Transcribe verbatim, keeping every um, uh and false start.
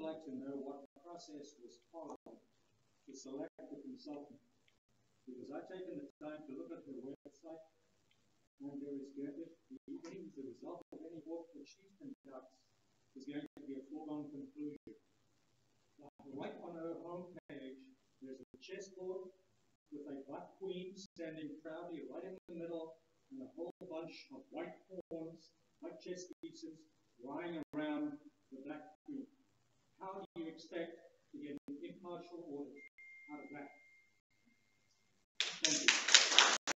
would like to know what process was followed to select the consultant, because I've taken the time to look at the website, and there is going to be any, the result of any work that she conducts is going to be a foregone conclusion. Right on her homepage, there's a chessboard with a black queen standing proudly right in the middle, and a whole bunch of white pawns, white chess pieces, lying around the black queen. How do you expect to get an impartial audit out of that?